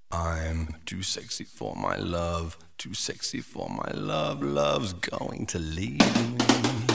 I'm too sexy for my love, too sexy for my love. Love's going to leave me.